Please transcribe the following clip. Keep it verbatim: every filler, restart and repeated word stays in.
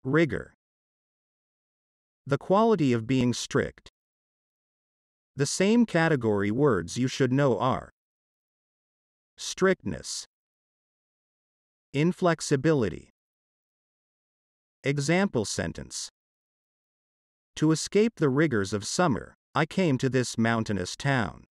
Rigor. The quality of being strict. The same category words you should know are strictness, inflexibility. Example sentence. To escape the rigors of summer, I came to this mountainous town.